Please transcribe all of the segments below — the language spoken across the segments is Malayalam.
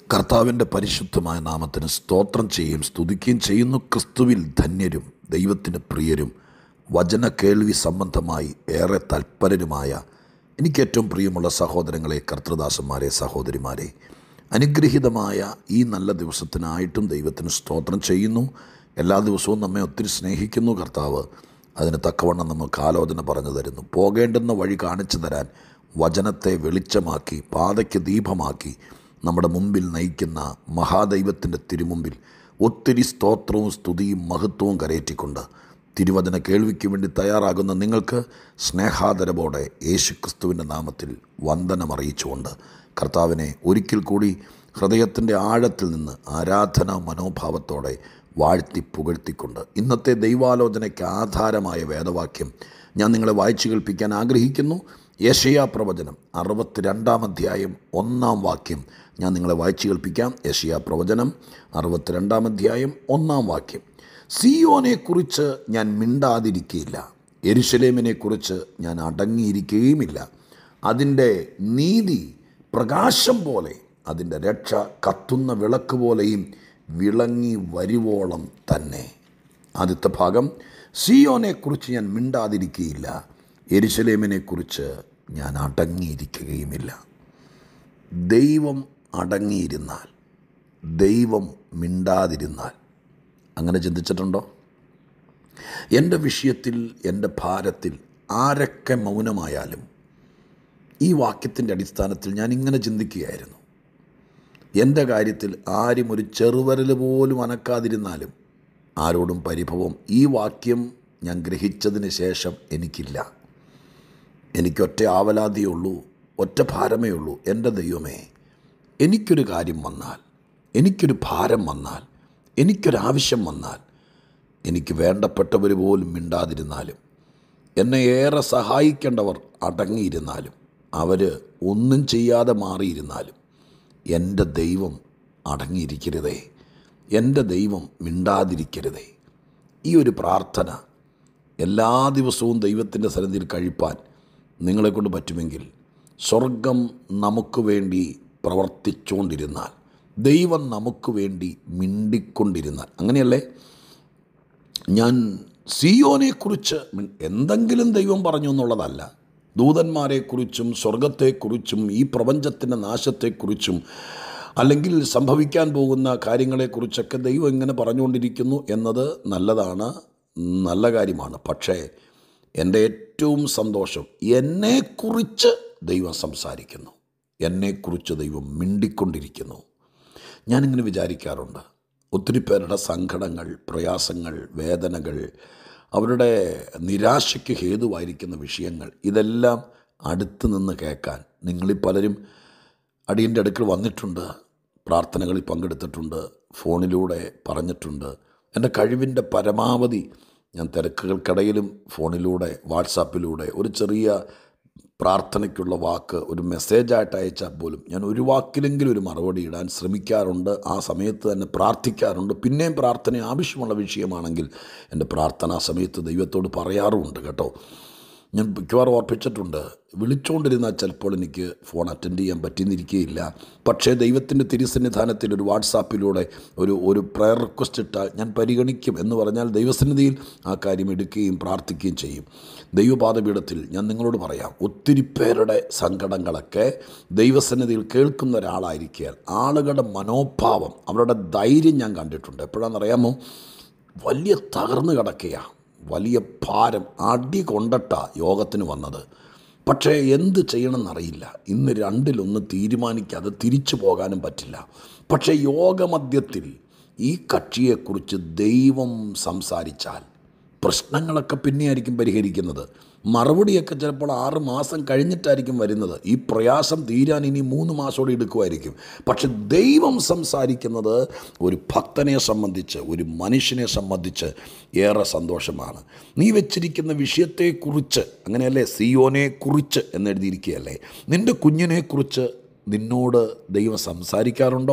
കർത്താവിൻ്റെ പരിശുദ്ധമായ നാമത്തിന് സ്തോത്രം ചെയ്യുകയും സ്തുതിക്കുകയും ചെയ്യുന്നു. ക്രിസ്തുവിൽ ധന്യരും ദൈവത്തിന് പ്രിയരും വചന കേൾവി സംബന്ധമായി ഏറെ തൽപരരുമായ എനിക്കേറ്റവും പ്രിയമുള്ള സഹോദരങ്ങളെ, കർത്തൃദാസന്മാരെ, സഹോദരിമാരെ, അനുഗ്രഹീതമായ ഈ നല്ല ദിവസത്തിനായിട്ടും ദൈവത്തിന് സ്തോത്രം ചെയ്യുന്നു. എല്ലാ ദിവസവും നമ്മെ ഒത്തിരി സ്നേഹിക്കുന്നു കർത്താവ്. അതിന് തക്കവണ്ണം നമുക്ക് ആലോചന പറഞ്ഞു തരുന്നു. പോകേണ്ടുന്ന വഴി കാണിച്ചു തരാൻ വചനത്തെ വെളിച്ചമാക്കി പാതയ്ക്ക് ദീപമാക്കി നമ്മുടെ മുമ്പിൽ നയിക്കുന്ന മഹാദൈവത്തിൻ്റെ തിരുമുമ്പിൽ ഒത്തിരി സ്തോത്രവും സ്തുതിയും മഹത്വവും കരയേറ്റിക്കൊണ്ട് തിരുവചന കേൾവിക്ക് വേണ്ടി തയ്യാറാകുന്ന നിങ്ങൾക്ക് സ്നേഹാദരവോടെ യേശുക്രിസ്തുവിൻ്റെ നാമത്തിൽ വന്ദനമറിയിച്ചുകൊണ്ട് കർത്താവിനെ ഒരിക്കൽ കൂടി ഹൃദയത്തിൻ്റെ ആഴത്തിൽ നിന്ന് ആരാധനാ മനോഭാവത്തോടെ വാഴ്ത്തി പുകഴ്ത്തിക്കൊണ്ട് ഇന്നത്തെ ദൈവാലോചനയ്ക്ക് ആധാരമായ വേദവാക്യം ഞാൻ നിങ്ങളെ വായിച്ചു കേൾപ്പിക്കാൻ ആഗ്രഹിക്കുന്നു. യെശയ്യാ പ്രവചനം 62-ാം അധ്യായം 1-ാം വാക്യം ഞാൻ നിങ്ങളെ വായിച്ചു കേൾപ്പിക്കാം. യെശയ്യാ പ്രവചനം 62-ാം അധ്യായം 1-ാം വാക്യം. സിയോനെക്കുറിച്ച് ഞാൻ മിണ്ടാതിരിക്കുകയില്ല, യെരൂശലേമിനെക്കുറിച്ച് ഞാൻ അടങ്ങിയിരിക്കുകയുമില്ല. അതിൻ്റെ നീതി പ്രകാശം പോലെ, അതിൻ്റെ രക്ഷ കത്തുന്ന വിളക്ക് പോലെയും വിളങ്ങി വരുവോളം തന്നെ. ആദ്യത്തെ ഭാഗം, സിയോനെക്കുറിച്ച് ഞാൻ മിണ്ടാതിരിക്കുകയില്ല, യെരൂശലേമിനെക്കുറിച്ച് ഞാൻ അടങ്ങിയിരിക്കുകയുമില്ല. ദൈവം അടങ്ങിയിരുന്നാൽ, ദൈവം മിണ്ടാതിരുന്നാൽ, അങ്ങനെ ചിന്തിച്ചിട്ടുണ്ടോ? എൻ്റെ വിഷയത്തിൽ, എൻ്റെ ഭാരത്തിൽ ആരൊക്കെ മൗനമായാലും ഈ വാക്യത്തിൻ്റെ അടിസ്ഥാനത്തിൽ ഞാൻ ഇങ്ങനെ ചിന്തിക്കുകയായിരുന്നു. എൻ്റെ കാര്യത്തിൽ ആരും ഒരു ചെറുവിരൽ പോലും അനക്കാതിരുന്നാലും ആരോടും പരിഭവം ഈ വാക്യം ഞാൻ ഗ്രഹിച്ചതിന് ശേഷം എനിക്കില്ല. എനിക്കൊറ്റ ആവലാതിയേ ഉള്ളൂ, ഒറ്റ ഭാരമേ ഉള്ളൂ. എൻ്റെ ദൈവമേ, എനിക്കൊരു കാര്യം വന്നാൽ, എനിക്കൊരു ഭാരം വന്നാൽ, എനിക്കൊരാവശ്യം വന്നാൽ, എനിക്ക് വേണ്ടപ്പെട്ടവർ പോലും മിണ്ടാതിരുന്നാലും, എന്നെ ഏറെ സഹായിക്കേണ്ടവർ അടങ്ങിയിരുന്നാലും, അവർ ഒന്നും ചെയ്യാതെ മാറിയിരുന്നാലും, എൻ്റെ ദൈവം അടങ്ങിയിരിക്കരുതേ, എൻ്റെ ദൈവം മിണ്ടാതിരിക്കരുതേ. ഈ ഒരു പ്രാർത്ഥന എല്ലാ ദിവസവും ദൈവത്തിൻ്റെ സന്നിധിയിൽ കഴിപ്പാൻ നിങ്ങളെക്കൊണ്ട് പറ്റുമെങ്കിൽ, സ്വർഗം നമുക്ക് വേണ്ടി പ്രവർത്തിച്ചുകൊണ്ടിരുന്നാൽ, ദൈവം നമുക്ക് വേണ്ടി മിണ്ടിക്കൊണ്ടിരുന്നാൽ, അങ്ങനെയല്ലേ? ഞാൻ സിയോനെക്കുറിച്ച് എന്തെങ്കിലും ദൈവം പറഞ്ഞു എന്നുള്ളതല്ല, ദൂതന്മാരെക്കുറിച്ചും സ്വർഗത്തെക്കുറിച്ചും ഈ പ്രപഞ്ചത്തിൻ്റെ നാശത്തെക്കുറിച്ചും അല്ലെങ്കിൽ സംഭവിക്കാൻ പോകുന്ന കാര്യങ്ങളെക്കുറിച്ചൊക്കെ ദൈവം ഇങ്ങനെ പറഞ്ഞുകൊണ്ടിരിക്കുന്നു എന്നത് നല്ലതാണ്, നല്ല കാര്യമാണ്. പക്ഷേ എൻ്റെ ഏറ്റവും സന്തോഷം, എന്നെക്കുറിച്ച് ദൈവം സംസാരിക്കുന്നു, എന്നെക്കുറിച്ച് ദൈവം മിണ്ടിക്കൊണ്ടിരിക്കുന്നു. ഞാനിങ്ങനെ വിചാരിക്കാറുണ്ട്, ഒത്തിരി പേരുടെ സങ്കടങ്ങൾ, പ്രയാസങ്ങൾ, വേദനകൾ, അവരുടെ നിരാശയ്ക്ക് ഹേതുവായിരിക്കുന്ന വിഷയങ്ങൾ, ഇതെല്ലാം അടുത്ത് നിന്ന് കേൾക്കാൻ നിങ്ങളിൽ പലരും അടിയൻ്റെ അടുക്കൽ വന്നിട്ടുണ്ട്, പ്രാർത്ഥനകളിൽ പങ്കെടുത്തിട്ടുണ്ട്, ഫോണിലൂടെ പറഞ്ഞിട്ടുണ്ട്. എൻ്റെ കഴിവിൻ്റെ പരമാവധി ഞാൻ തിരക്കുകൾക്കിടയിലും ഫോണിലൂടെ, വാട്സാപ്പിലൂടെ ഒരു ചെറിയ പ്രാർത്ഥനയ്ക്കുള്ള വാക്ക് ഒരു മെസ്സേജായിട്ട് അയച്ചാൽ പോലും ഞാൻ ഒരു വാക്കിലെങ്കിലും ഒരു മറുപടി ഇടാൻ ശ്രമിക്കാറുണ്ട്. ആ സമയത്ത് തന്നെ പ്രാർത്ഥിക്കാറുണ്ട്. പിന്നെയും പ്രാർത്ഥന ആവശ്യമുള്ള വിഷയമാണെങ്കിൽ എൻ്റെ പ്രാർത്ഥനാ സമയത്ത് ദൈവത്തോട് പറയാറുമുണ്ട് കേട്ടോ. ഞാൻ മിക്കവാറും ഓർപ്പിച്ചിട്ടുണ്ട്, വിളിച്ചുകൊണ്ടിരുന്നാൽ ചിലപ്പോൾ എനിക്ക് ഫോൺ അറ്റൻഡ് ചെയ്യാൻ പറ്റിയെന്നിരിക്കുകയില്ല. പക്ഷേ ദൈവത്തിൻ്റെ തിരുസന്നിധാനത്തിൽ ഒരു വാട്സാപ്പിലൂടെ ഒരു പ്രയർ റിക്വസ്റ്റ് ഇട്ടാൽ ഞാൻ പരിഗണിക്കും എന്ന് പറഞ്ഞാൽ ദൈവസന്നിധിയിൽ ആ കാര്യം എടുക്കുകയും പ്രാർത്ഥിക്കുകയും ചെയ്യും. ദൈവപാദപീഠത്തിൽ ഞാൻ നിങ്ങളോട് പറയാം, ഒത്തിരി പേരുടെ സങ്കടങ്ങളൊക്കെ ദൈവസന്നിധിയിൽ കേൾക്കുന്ന ഒരാളായിരിക്കാൻ ആളുകളുടെ മനോഭാവം, അവരുടെ ധൈര്യം ഞാൻ കണ്ടിട്ടുണ്ട്. എപ്പോഴാണെന്നറിയാമോ? വലിയ തകർന്നു കിടക്കുകയാണ്, വലിയ ഭാരം, അടി കൊണ്ടിട്ടാ യോഗത്തിന് വന്നത്. പക്ഷേ എന്ത് ചെയ്യണമെന്നറിയില്ല. ഇന്ന് രണ്ടിലൊന്ന് തീരുമാനിക്കാതെ തിരിച്ചു പോകാനും പറ്റില്ല. പക്ഷേ യോഗമധ്യത്തിൽ ഈ കക്ഷിയെക്കുറിച്ച് ദൈവം സംസാരിച്ചാൽ പ്രശ്നങ്ങളൊക്കെ പിന്നെയായിരിക്കും പരിഹരിക്കുന്നത്. മറുപടിയൊക്കെ ചിലപ്പോൾ 6 മാസം കഴിഞ്ഞിട്ടായിരിക്കും വരുന്നത്. ഈ പ്രയാസം തീരാൻ ഇനി 3 മാസത്തോടെ എടുക്കുമായിരിക്കും. പക്ഷെ ദൈവം സംസാരിക്കുന്നത് ഒരു ഭക്തനെ സംബന്ധിച്ച്, ഒരു മനുഷ്യനെ സംബന്ധിച്ച് ഏറെ സന്തോഷമാണ്. നീ വെച്ചിരിക്കുന്ന വിഷയത്തെക്കുറിച്ച്, അങ്ങനെയല്ലേ, സിയോനെക്കുറിച്ച് എന്നെഴുതിയിരിക്കുകയല്ലേ, നിൻ്റെ കുഞ്ഞിനെക്കുറിച്ച് നിന്നോട് ദൈവം സംസാരിക്കാറുണ്ടോ?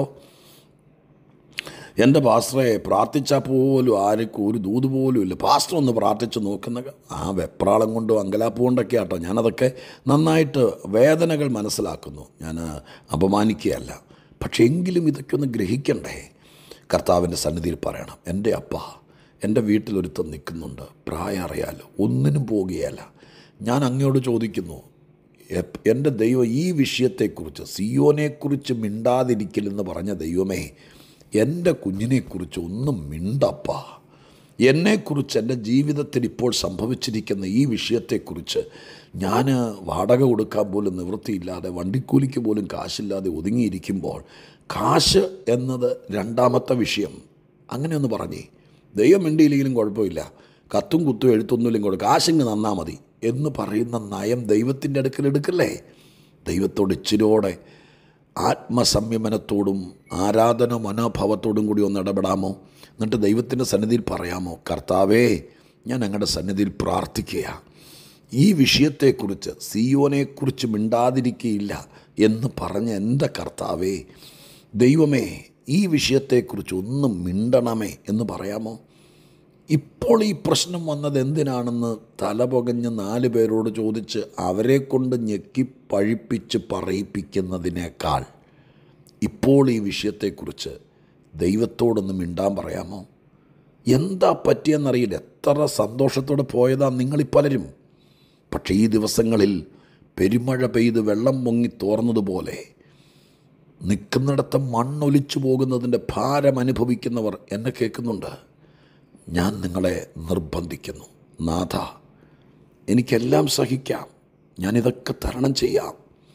എൻ്റെ പാസ്റ്ററെ പ്രാർത്ഥിച്ചാൽ പോലും ആർക്കും ഒരു ദൂത് പോലും ഇല്ല. പാസ്റ്റർ ഒന്ന് പ്രാർത്ഥിച്ച് നോക്കുന്ന ആ വെപ്രാളം കൊണ്ടും അങ്കലാപ്പ് കൊണ്ടൊക്കെ ആട്ടോ. ഞാനതൊക്കെ നന്നായിട്ട് വേദനകൾ മനസ്സിലാക്കുന്നു, ഞാൻ അപമാനിക്കുകയല്ല. പക്ഷേ എങ്കിലും ഇതൊക്കെ ഒന്ന് ഗ്രഹിക്കണ്ടേ? കർത്താവിൻ്റെ സന്നിധിയിൽ പറയണം, എൻ്റെ അപ്പ എൻ്റെ വീട്ടിലൊരുത്തം നിൽക്കുന്നുണ്ട്, പ്രായം അറിയാലോ, ഒന്നിനും പോകുകയല്ല. ഞാൻ അങ്ങയോട് ചോദിക്കുന്നു, എൻ്റെ ദൈവം ഈ വിഷയത്തെക്കുറിച്ച്, സിയോനെക്കുറിച്ച് മിണ്ടാതിരിക്കലെന്ന് പറഞ്ഞ ദൈവമേ, എൻ്റെ കുഞ്ഞിനെക്കുറിച്ച് ഒന്നും മിണ്ടപ്പ. എന്നെക്കുറിച്ച്, എൻ്റെ ജീവിതത്തിൽ ഇപ്പോൾ സംഭവിച്ചിരിക്കുന്ന ഈ വിഷയത്തെക്കുറിച്ച് ഞാൻ വാടക കൊടുക്കാൻ പോലും നിവൃത്തിയില്ലാതെ, വണ്ടിക്കൂലിക്ക് പോലും കാശില്ലാതെ ഒതുങ്ങിയിരിക്കുമ്പോൾ, കാശ് എന്നത് രണ്ടാമത്തെ വിഷയം, അങ്ങനെയൊന്ന് പറഞ്ഞേ. ദൈവം മിണ്ടിയില്ലെങ്കിലും കുഴപ്പമില്ല, കത്തും കുത്തും എഴുത്തൊന്നുമില്ലെങ്കിൽ കൂടെ കാശിങ്ങ് തന്നാൽ മതി എന്ന് പറയുന്ന നയം ദൈവത്തിൻ്റെ അടുക്കൽ എടുക്കല്ലേ? ദൈവത്തോട് ഇച്ചിരിയോടെ ആത്മസംയമനത്തോടും ആരാധന മനോഭാവത്തോടും കൂടി ഒന്ന് ഇടപെടാമോ? എന്നിട്ട് ദൈവത്തിൻ്റെ സന്നിധിയിൽ പറയാമോ, കർത്താവേ, ഞാൻ അങ്ങയുടെ സന്നിധിയിൽ പ്രാർത്ഥിക്കുക, ഈ വിഷയത്തെക്കുറിച്ച്, സിയോനെക്കുറിച്ച് മിണ്ടാതിരിക്കുകയില്ല എന്ന് പറഞ്ഞ എൻ്റെ കർത്താവേ, ദൈവമേ, ഈ വിഷയത്തെക്കുറിച്ച് ഒന്നും മിണ്ടണമേ എന്ന് പറയാമോ? ഇപ്പോൾ ഈ പ്രശ്നം വന്നത് എന്തിനാണെന്ന് തലപുകഞ്ഞ് 4 പേരോട് ചോദിച്ച് അവരെ കൊണ്ട് ഞെക്കി പഴിപ്പിച്ച് പറയിപ്പിക്കുന്നതിനേക്കാൾ ഇപ്പോൾ ഈ വിഷയത്തെക്കുറിച്ച് ദൈവത്തോടൊന്ന് മിണ്ടാൻ പറയാമോ? എന്താ പറ്റിയെന്നറിയില്ല. എത്ര സന്തോഷത്തോടെ പോയതാ നിങ്ങളിൽ പലരും. പക്ഷേ ഈ ദിവസങ്ങളിൽ പെരുമഴ പെയ്ത് വെള്ളം പൊങ്ങി തോർന്നതുപോലെ നിൽക്കുന്നിടത്ത് മണ്ണൊലിച്ചു പോകുന്നതിൻ്റെ ഭാരം അനുഭവിക്കുന്നവർ എന്നെ കേൾക്കുന്നുണ്ട്. ഞാൻ നിങ്ങളെ നിർബന്ധിക്കുന്നു, നാഥ, എനിക്കെല്ലാം സഹിക്കാം, ഞാനിതൊക്കെ തരണം ചെയ്യാം.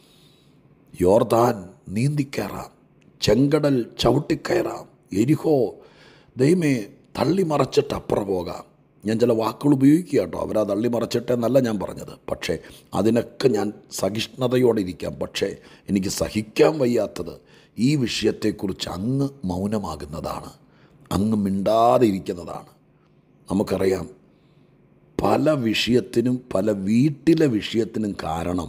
യോർദാൻ നീന്തിക്കയറാം, ചെങ്കടൽ ചവിട്ടിക്കയറാം, എരിഹോ ദൈവമേ തള്ളിമറച്ചിട്ട് അപ്പുറം പോകാം. ഞാൻ ചില വാക്കുകൾ ഉപയോഗിക്കുക കേട്ടോ, അവരാ തള്ളിമറച്ചിട്ടെന്നല്ല ഞാൻ പറഞ്ഞത്. പക്ഷേ അതിനൊക്കെ ഞാൻ സഹിഷ്ണുതയോടെ ഇരിക്കാം. പക്ഷേ എനിക്ക് സഹിക്കാൻ വയ്യാത്തത് ഈ വിഷയത്തെക്കുറിച്ച് അങ്ങ് മൗനമാകുന്നതാണ്, അങ്ങ് മിണ്ടാതെ ഇരിക്കുന്നതാണ്. നമുക്കറിയാം, പല വിഷയത്തിനും, പല വീട്ടിലെ വിഷയത്തിനും കാരണം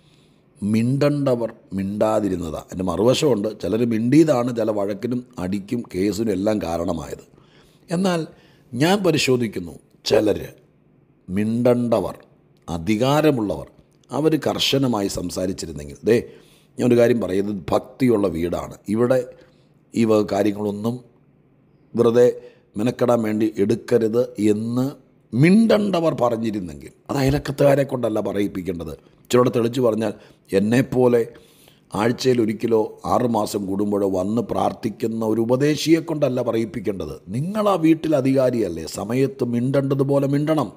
മിണ്ടണ്ടവർ മിണ്ടാതിരുന്നതാണ്. എൻ്റെ മറുവശമുണ്ട്, ചിലർ മിണ്ടിയതാണ് ചില വഴക്കിനും അടിക്കും കേസിനും എല്ലാം കാരണമായത്. എന്നാൽ ഞാൻ പരിശോധിക്കുന്നു, ചിലർ മിണ്ടണ്ടവർ, അധികാരമുള്ളവർ, അവർ കർശനമായി സംസാരിച്ചിരുന്നെങ്കിൽ, ഞാനൊരു കാര്യം പറയുന്നത്, ഭക്തിയുള്ള വീടാണ്, ഇവിടെ ഈ വക കാര്യങ്ങളൊന്നും വെറുതെ മെനക്കെടാൻ വേണ്ടി എടുക്കരുത് എന്ന് മിണ്ടണ്ടവർ പറഞ്ഞിരുന്നെങ്കിൽ, അത് അയലക്കത്തുകാരെ കൊണ്ടല്ല പറയിപ്പിക്കേണ്ടത്. ഇച്ചിരോടെ തെളിച്ച് പറഞ്ഞാൽ, എന്നെപ്പോലെ ആഴ്ചയിൽ ഒരിക്കലോ 6 മാസം കൂടുമ്പോഴോ വന്ന് പ്രാർത്ഥിക്കുന്ന ഒരു ഉപദേശിയെ കൊണ്ടല്ല പറയിപ്പിക്കേണ്ടത്. നിങ്ങളാ വീട്ടിൽ അധികാരിയല്ലേ, സമയത്ത് മിണ്ടേണ്ടതുപോലെ മിണ്ടണം.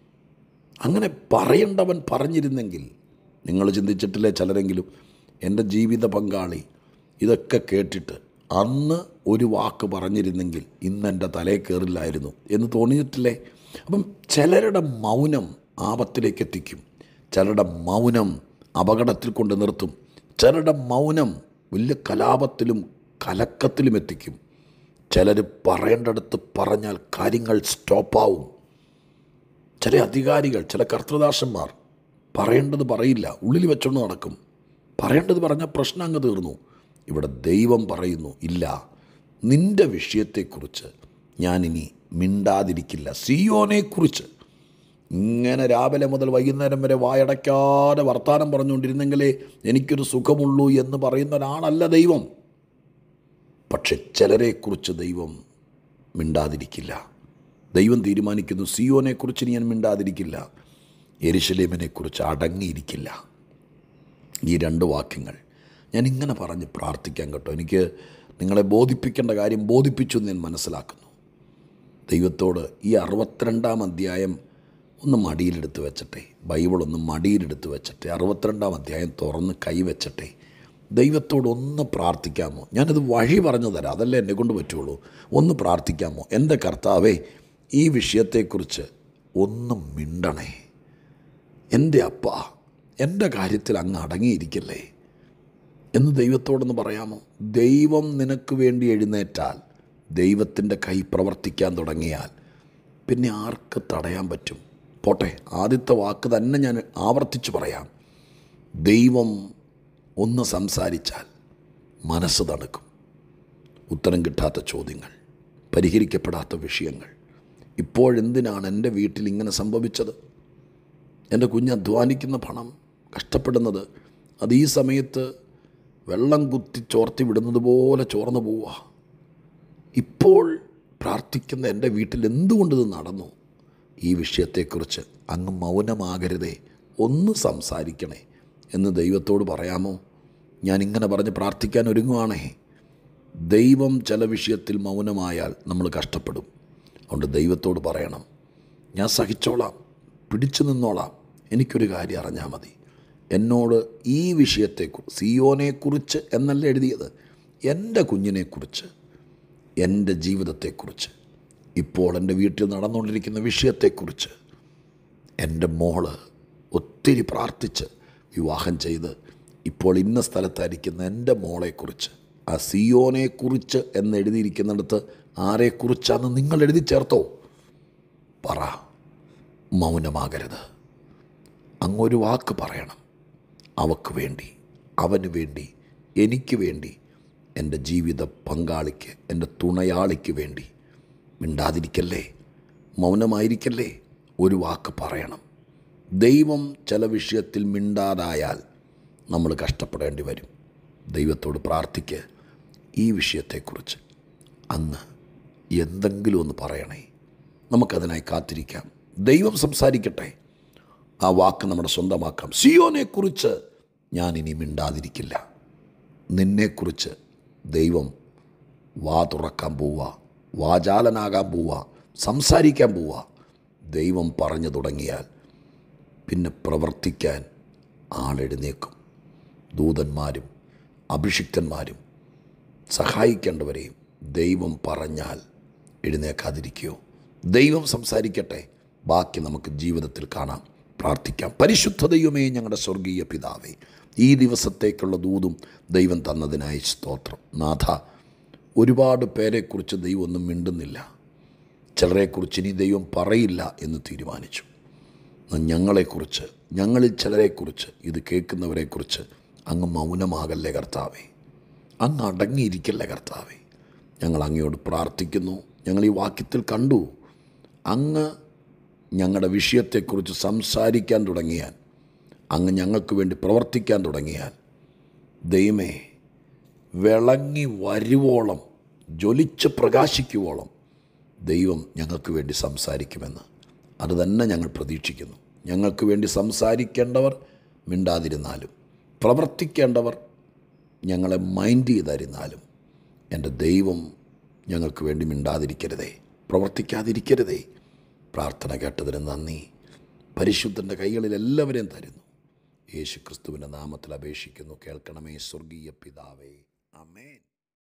അങ്ങനെ പറയേണ്ടവൻ പറഞ്ഞിരുന്നെങ്കിൽ, നിങ്ങൾ ചിന്തിച്ചിട്ടില്ലേ ചിലരെങ്കിലും, എൻ്റെ ജീവിത പങ്കാളി ഇതൊക്കെ കേട്ടിട്ട് അന്ന് ഒരു വാക്ക് പറഞ്ഞിരുന്നെങ്കിൽ ഇന്ന് എൻ്റെ തലയിൽ കയറില്ലായിരുന്നു എന്ന് തോന്നിയിട്ടില്ലേ? അപ്പം ചിലരുടെ മൗനം ആപത്തിലേക്ക് എത്തിക്കും, ചിലരുടെ മൗനം അപകടത്തിൽ കൊണ്ട് നിർത്തും, ചിലരുടെ മൗനം വലിയ കലാപത്തിലും കലക്കത്തിലും എത്തിക്കും. ചിലർ പറയേണ്ടടുത്ത് പറഞ്ഞാൽ കാര്യങ്ങൾ സ്റ്റോപ്പാവും. ചില അധികാരികൾ, ചില കർത്തൃദാസന്മാർ പറയേണ്ടത് പറയില്ല, ഉള്ളിൽ വെച്ചോണ്ട് നടക്കും. പറയേണ്ടത് പറഞ്ഞാൽ പ്രശ്നം അങ്ങ് തീർന്നു. ഇവിടെ ദൈവം പറയുന്നു, ഇല്ല, നിൻ്റെ വിഷയത്തെക്കുറിച്ച് ഞാനിനി മിണ്ടാതിരിക്കില്ല. സിയോനെക്കുറിച്ച് ഇങ്ങനെ രാവിലെ മുതൽ വൈകുന്നേരം വരെ വായടയ്ക്കാതെ വർത്തമാനം പറഞ്ഞുകൊണ്ടിരുന്നെങ്കിലേ എനിക്കൊരു സുഖമുള്ളൂ എന്ന് പറയുന്ന ഒരാളല്ല ദൈവം. പക്ഷെ ചിലരെക്കുറിച്ച് ദൈവം മിണ്ടാതിരിക്കില്ല. ദൈവം തീരുമാനിക്കുന്നു, സിയോനെക്കുറിച്ച് ഞാൻ മിണ്ടാതിരിക്കില്ല, യെരൂശലേമിനെക്കുറിച്ച് അടങ്ങിയിരിക്കില്ല. ഈ 2 വാക്യങ്ങൾ ഞാനിങ്ങനെ പറഞ്ഞ് പ്രാർത്ഥിക്കാൻ കേട്ടോ. എനിക്ക് നിങ്ങളെ ബോധിപ്പിക്കേണ്ട കാര്യം ബോധിപ്പിച്ചു എന്ന് ഞാൻ മനസ്സിലാക്കുന്നു. ദൈവത്തോട് ഈ 62-ാം അധ്യായം ഒന്ന് മടിയിലെടുത്ത് വെച്ചട്ടെ, ബൈബിളൊന്ന് മടിയിലെടുത്ത് വെച്ചട്ടെ, 62-ാം അധ്യായം തുറന്ന് കൈവച്ചട്ടെ. ദൈവത്തോട് ഒന്ന് പ്രാർത്ഥിക്കാമോ? ഞാനത് വഴി പറഞ്ഞു തരാം, അതല്ലേ എന്നെ കൊണ്ട് പറ്റുള്ളൂ. ഒന്ന് പ്രാർത്ഥിക്കാമോ? എൻ്റെ കർത്താവേ, ഈ വിഷയത്തെക്കുറിച്ച് ഒന്നും മിണ്ടണേ. എൻ്റെ അപ്പ, എൻ്റെ കാര്യത്തിൽ അങ്ങ് അടങ്ങിയിരിക്കല്ലേ എന്ന് ദൈവത്തോടൊന്ന് പറയാമോ? ദൈവം നിനക്ക് വേണ്ടി എഴുന്നേറ്റാൽ, ദൈവത്തിൻ്റെ കൈ പ്രവർത്തിക്കാൻ തുടങ്ങിയാൽ പിന്നെ ആർക്ക് തടയാൻ പറ്റും? പോട്ടെ, ആദ്യത്തെ വാക്ക് തന്നെ ഞാൻ ആവർത്തിച്ച് പറയാം. ദൈവം ഒന്ന് സംസാരിച്ചാൽ മനസ്സ് തണുക്കും. ഉത്തരം കിട്ടാത്ത ചോദ്യങ്ങൾ, പരിഹരിക്കപ്പെടാത്ത വിഷയങ്ങൾ, ഇപ്പോഴെന്തിനാണ് എൻ്റെ വീട്ടിൽ ഇങ്ങനെ സംഭവിച്ചത്? എൻ്റെ കുഞ്ഞ് അധ്വാനിക്കുന്ന പണം, കഷ്ടപ്പെടുന്നത്, അത് ഈ സമയത്ത് വെള്ളം കുത്തി ചോർത്തി വിടുന്നത് പോലെ ചോർന്നു പോവുക. ഇപ്പോൾ പ്രാർത്ഥിക്കുന്ന എൻ്റെ വീട്ടിൽ എന്തുകൊണ്ടിത് നടന്നു? ഈ വിഷയത്തെക്കുറിച്ച് അങ്ങ് മൗനമാകരുതേ, ഒന്ന് സംസാരിക്കണേ എന്ന് ദൈവത്തോട് പറയാമോ? ഞാനിങ്ങനെ പറഞ്ഞ് പ്രാർത്ഥിക്കാൻ ഒരുങ്ങുവാണേ. ദൈവം ചില വിഷയത്തിൽ മൗനമായാൽ നമ്മൾ കഷ്ടപ്പെടും. അതുകൊണ്ട് ദൈവത്തോട് പറയണം, ഞാൻ സഹിച്ചോളാം, പിടിച്ചു നിന്നോളാം, എനിക്കൊരു കാര്യം അറിഞ്ഞാൽ മതി. എന്നോട് ഈ വിഷയത്തെക്കുറിച്ച്, സിയോനെക്കുറിച്ച് എന്നല്ല എഴുതിയത്, എൻ്റെ കുഞ്ഞിനെക്കുറിച്ച്, എൻ്റെ ജീവിതത്തെക്കുറിച്ച്, ഇപ്പോൾ എൻ്റെ വീട്ടിൽ നടന്നുകൊണ്ടിരിക്കുന്ന വിഷയത്തെക്കുറിച്ച്, എൻ്റെ മോള് ഒത്തിരി പ്രാർത്ഥിച്ച് വിവാഹം ചെയ്ത് ഇപ്പോൾ ഇന്ന സ്ഥലത്തായിരിക്കുന്ന എൻ്റെ മോളെക്കുറിച്ച്, ആ സിയോനെക്കുറിച്ച് എന്നെഴുതിയിരിക്കുന്നിടത്ത് ആരെക്കുറിച്ചാണെന്ന് നിങ്ങൾ എഴുതി ചേർത്തോ? പറ, മൗനമാകരുത്. അങ്ങൊരു വാക്ക് പറയണം. അവൾക്ക് വേണ്ടി, അവന് വേണ്ടി, എനിക്ക് വേണ്ടി, എൻ്റെ ജീവിത പങ്കാളിക്ക്, എൻ്റെ തുണയാളിക്ക് വേണ്ടി മിണ്ടാതിരിക്കല്ലേ, മൗനമായിരിക്കല്ലേ, ഒരു വാക്ക് പറയണം. ദൈവം ചില വിഷയത്തിൽ മിണ്ടാതായാൽ നമ്മൾ കഷ്ടപ്പെടേണ്ടി വരും. ദൈവത്തോട് പ്രാർത്ഥിക്ക്, ഈ വിഷയത്തെക്കുറിച്ച് അങ്ങ് എന്തെങ്കിലും ഒന്ന് പറയണേ. നമുക്കതിനായി കാത്തിരിക്കാം. ദൈവം സംസാരിക്കട്ടെ, ആ വാക്ക് നമ്മുടെ സ്വന്തമാക്കാം. സിയോനെക്കുറിച്ച് ഞാനിനി മിണ്ടാതിരിക്കില്ല. നിന്നെക്കുറിച്ച് ദൈവം വാ തുറക്കാൻ പോവുക, വാചാലനാകാൻ പോവുക, സംസാരിക്കാൻ പോവുക. ദൈവം പറഞ്ഞു തുടങ്ങിയാൽ പിന്നെ പ്രവർത്തിക്കാൻ ആളെഴുന്നേക്കും. ദൂതന്മാരും അഭിഷിക്തന്മാരും സഹായിക്കേണ്ടവരെയും ദൈവം പറഞ്ഞാൽ എഴുന്നേക്കാതിരിക്കുകയോ? ദൈവം സംസാരിക്കട്ടെ, ബാക്കി നമുക്ക് ജീവിതത്തിൽ കാണാം. പ്രാർത്ഥിക്കാം. പരിശുദ്ധ ദൈവമേ, ഞങ്ങളുടെ സ്വർഗീയ പിതാവേ, ഈ ദിവസത്തേക്കുള്ള ദൂതും ദൈവം തന്നതിനായി സ്തോത്രം. നാഥ, ഒരുപാട് പേരെക്കുറിച്ച് ദൈവം ഒന്നും മിണ്ടുന്നില്ല. ചിലരെക്കുറിച്ച് ഇനി ദൈവം പറയില്ല എന്ന് തീരുമാനിച്ചു. ഞങ്ങളെക്കുറിച്ച്, ഞങ്ങളിൽ ചിലരെക്കുറിച്ച്, ഇത് കേൾക്കുന്നവരെക്കുറിച്ച് അങ്ങ് മൗനമാകല്ലേ കർത്താവേ, അങ്ങ് അടങ്ങിയിരിക്കല്ലേ കർത്താവേ. ഞങ്ങൾ അങ്ങയോട് പ്രാർത്ഥിക്കുന്നു. ഞങ്ങൾ ഈ വാക്യത്തിൽ കണ്ടു, അങ്ങ് ഞങ്ങളുടെ വിഷയത്തെക്കുറിച്ച് സംസാരിക്കാൻ തുടങ്ങിയാൽ, അങ്ങ് ഞങ്ങൾക്ക് വേണ്ടി പ്രവർത്തിക്കാൻ തുടങ്ങിയാൽ, ദൈവമേ, വിളങ്ങി വരുവോളം, ജ്വലിച്ച് പ്രകാശിക്കുവോളം ദൈവം ഞങ്ങൾക്ക് വേണ്ടി സംസാരിക്കുമെന്ന് അത് തന്നെ ഞങ്ങൾ പ്രതീക്ഷിക്കുന്നു. ഞങ്ങൾക്ക് വേണ്ടി സംസാരിക്കേണ്ടവർ മിണ്ടാതിരുന്നാലും, പ്രവർത്തിക്കേണ്ടവർ ഞങ്ങളെ മൈൻഡ് ചെയ്തായിരുന്നാലും, എൻ്റെ ദൈവം ഞങ്ങൾക്ക് വേണ്ടി മിണ്ടാതിരിക്കരുതേ, പ്രവർത്തിക്കാതിരിക്കരുതേ. പ്രാർത്ഥന കേട്ടതിന് നന്ദി. പരിശുദ്ധൻ്റെ കൈകളിൽ എല്ലാവരെയും തരുന്നു. യേശു ക്രിസ്തുവിൻ്റെ നാമത്തിൽ അപേക്ഷിക്കുന്നു, കേൾക്കണമേ സ്വർഗീയ പിതാവേ. ആമേൻ.